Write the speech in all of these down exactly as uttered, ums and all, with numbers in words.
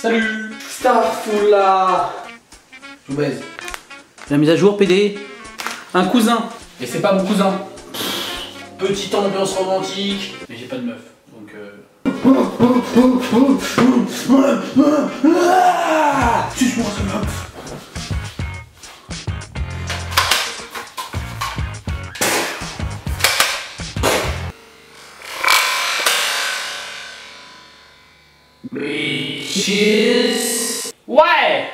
Salut. Starfoula. Je vous baise. La mise à jour, P D. Un cousin. Et c'est pas mon cousin. Petite ambiance romantique. Mais j'ai pas de meuf. Donc euh... Suce-moi ce meuf. Bitches. Ouais.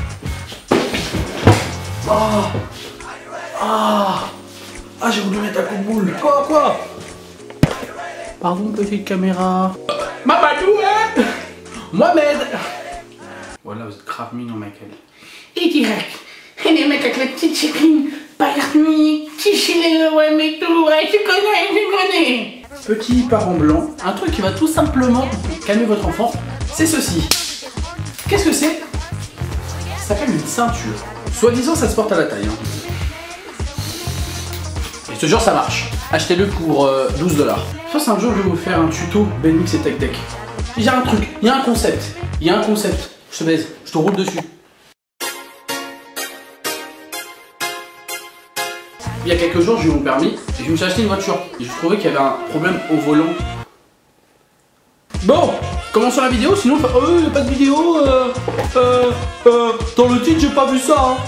Ah. Ah. Ah, j'ai voulu mettre un coup de boule. Quoi, quoi? Pardon, petite caméra. Mamadou, hein? Mohamed. Voilà, vous êtes grave mignon, Michael. Et direct. Et les mecs avec la petite chérine. Pas la nuit. Petit chien, ouais, mais tout. Ouais, tu connais, tu connais. Petit parent blanc. Un truc qui va tout simplement calmer votre enfant. C'est ceci. Qu'est-ce que c'est? Ça s'appelle une ceinture. Soi-disant, ça se porte à la taille. Hein. Et ce genre, ça marche. Achetez-le pour euh, douze dollars. Ça, c'est un jour, je vais vous faire un tuto B M X et Tech Deck. Il y a un truc, il y a un concept. Il y a un concept. Je te baise, je te roule dessus. Il y a quelques jours, j'ai eu mon permis et je me suis acheté une voiture. Et je trouvais qu'il y avait un problème au volant. Bon, commençons la vidéo, sinon oh, il n'y a pas de vidéo. Euh, euh, euh, dans le titre, j'ai pas vu ça. Hein.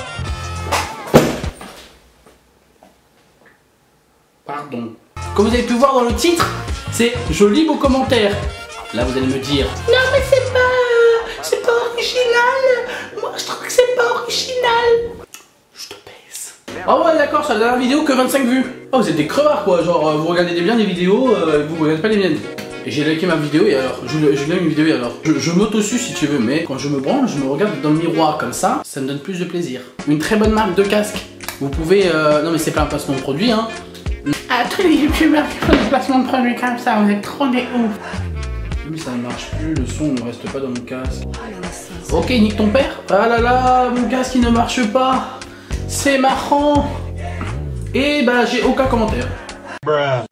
Pardon. Comme vous avez pu voir dans le titre, c'est je lis vos commentaires. Là, vous allez me dire non, mais c'est pas, c'est pas original. Moi, je trouve que c'est pas original. Je te baisse. Ah ouais, d'accord, ça a la dernière vidéo que vingt-cinq vues. Oh, vous êtes des crevards quoi. Genre, vous regardez bien des vidéos, euh, vous regardez pas les miennes. Et j'ai liké ma vidéo et alors, je, je like une vidéo et alors, je, je m'auto-sue si tu veux, mais quand je me branle, je me regarde dans le miroir comme ça, ça me donne plus de plaisir. Une très bonne marque de casque. Vous pouvez, euh, non mais c'est pas un placement de produit, hein. Ah, tous les youtubeurs qui font des placements de produits comme ça, vous êtes trop des ouf. Mais ça ne marche plus, le son ne reste pas dans mon casque. Ok, nique ton père. Ah là là, mon casque il ne marche pas. C'est marrant. Et bah j'ai aucun commentaire. Bruh.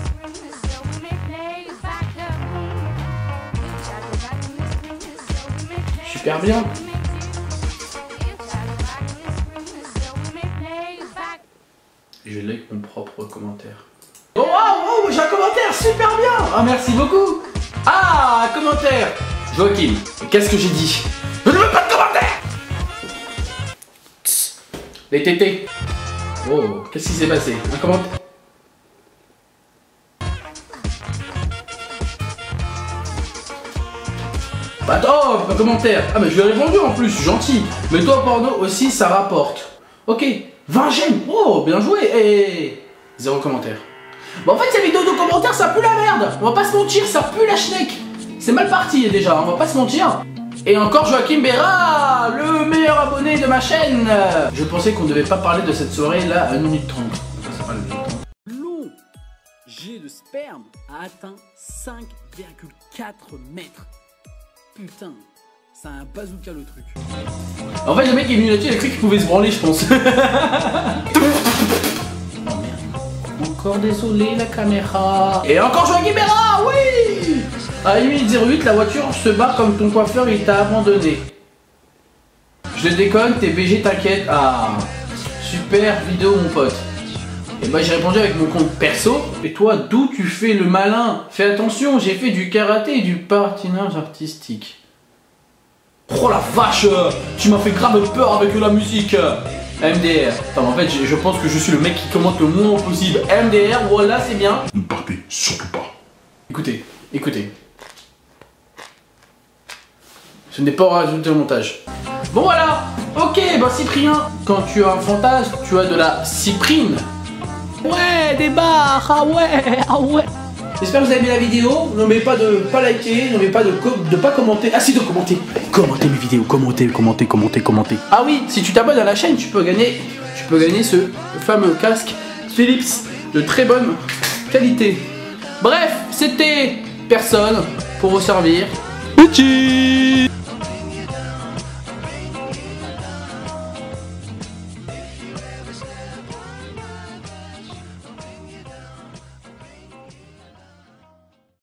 Super bien. Je like mon propre commentaire. Oh, oh, oh j'ai un commentaire super bien. Ah, merci beaucoup. Ah, un commentaire. Joachim, qu'est-ce que j'ai dit? Je ne veux pas de commentaire. Tss. Les tétés. Oh, qu'est-ce qui s'est passé? Un commentaire. Bah, oh, un commentaire. Ah mais je lui ai répondu en plus, gentil. Mais toi porno aussi ça rapporte. Ok, vingt j'aime. Oh, bien joué. Et zéro commentaire. Bah en fait cette vidéo de commentaires ça pue la merde. On va pas se mentir, ça pue la schneck. C'est mal parti déjà, on va pas se mentir. Et encore Joachim Berra, le meilleur abonné de ma chaîne. Je pensais qu'on devait pas parler de cette soirée là à une minute trente. Ça, pas le long jet de sperme a atteint cinq virgule quatre mètres. Putain, c'est un bazooka le truc. En fait le mec est venu là-dessus, il a cru qu'il pouvait se branler je pense. Oh merde. Encore désolé la caméra. Et encore Joachim Berra, oui. À huit zéro huit, la voiture se barre comme ton coiffeur il t'a abandonné. Je déconne, t'es B G, t'inquiète. Ah, super vidéo mon pote. Et bah j'ai répondu avec mon compte perso. Et toi, d'où tu fais le malin? Fais attention, j'ai fait du karaté et du patinage artistique. Oh la vache, tu m'as fait grave peur avec la musique. M D R. Attends, en fait, je pense que je suis le mec qui commente le moins possible. M D R, voilà, c'est bien. Ne partez surtout pas. Écoutez, écoutez. Je n'ai pas rajouté au montage. Bon voilà. Ok, bah Cyprien, quand tu as un fantasme, tu as de la cyprine. Ouais, des barres, ah ouais, ah ouais. J'espère que vous avez aimé la vidéo. N'oubliez pas de pas liker, n'oubliez pas de, de pas commenter. Ah si, de commenter. Commentez mes vidéos, commentez, commentez, commentez, commentez. Ah oui, si tu t'abonnes à la chaîne, tu peux gagner, tu peux gagner ce fameux casque Philips de très bonne qualité. Bref, c'était personne pour vous servir. Uchi.